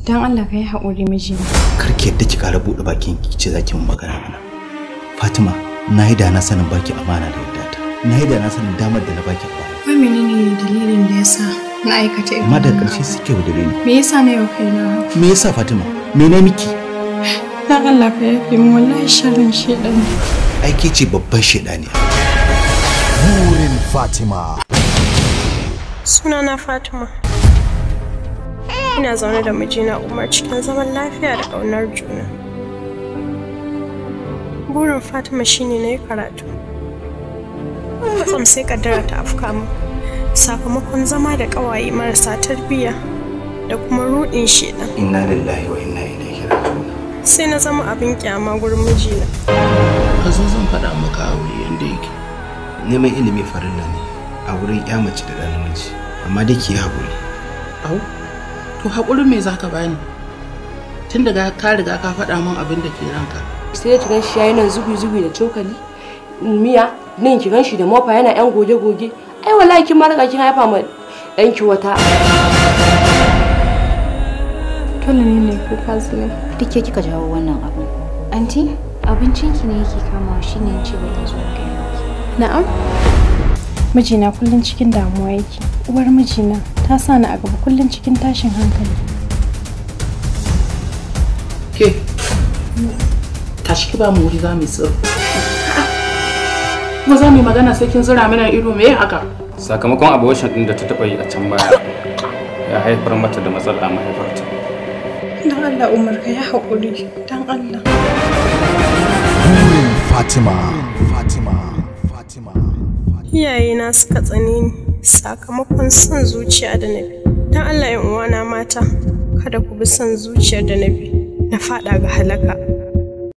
Dan Allah ka yi haƙuri mijina. Kar ki yadda ki ƙara buɗe bakin ki ce za ki mun magana mana. Fatima, na yi da na sanin baki amana da yadda. Na yi da na sanin damar da na baki amana. Wai menene dalilin da yasa na aikata irin? Amma da ƙarshe suke wadare ni. Me yasa na yau kaina? Me yasa Fatima? Me ne miki? Dan Allah ka yafe min wallahi sharrin shedan. Ai ke ce babban shedani. Burin Fatima. Sunana Fatima. Ina zaune da mijina Umar cikin zaman lafiya da ƙaunar juna. Burin Fatima shine na yi karatu. Kwatsam sai kaddara ta afka mu sakamakon zama da ƙawaye marasa tarbiyya da kuma ruɗin shedan. Inna lillahi wa inna ilaihi raji'un. Sai na zama abin kyama gurin mijina. Ka zo zan faɗa maka aure yanda yake. Neman ilimi farilla ne a wurin ya mace da ɗan namiji, amma dai ki yi haƙuri. Au, to haƙurin me za ka bani? Tun daga ka riga ka faɗa min abin da ke ranka. Sai ki gan shi yayin nan zubi da cokali, miya, nan ki gan shi da mofa yana yan goge-goge. Ai wallahi kin ma riga kin haifa ma ɗanki wata. Dole ne kuka zule. Duk ke kika jawo wannan abin. Anti, abincinki ne yake kamawa shine yace ba ta zo ga yanki. Na'am. Mijina kullun cikin damuwa yake. Uwar mijina ta sa ni a gaba kullun cikin tashin hankali. Ke, tashi ki ba mu wuri za mu yi tsiro. Kuma za mu yi magana sai kin zura mana ido me haka? Sakamakon abortion din da ta taɓa yi a can baya ya haifar mata da matsala a mahaifarta. Dan Allah Umar ka yi haƙuri. Dan Allah. Burin Fatima. Iyayena suka tsane ni sakamakon son zuciya da nabi. Dan Allah 'yan uwana mata, kada ku bi son zuciyar da nabi na faɗa ga halaka.